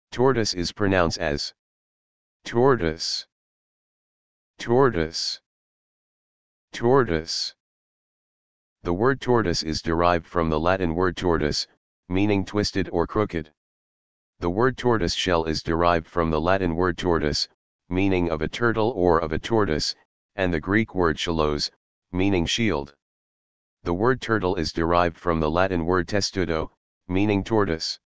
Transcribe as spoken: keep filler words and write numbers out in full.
Tortoise is pronounced as tortoise, tortoise, tortoise. The word tortoise is derived from the Latin word tortus, meaning twisted or crooked. The word tortoiseshell is derived from the Latin word tortus, meaning of a turtle or of a tortoise, and the Greek word shelos, meaning shield. The word turtle is derived from the Latin word testudo, meaning tortoise.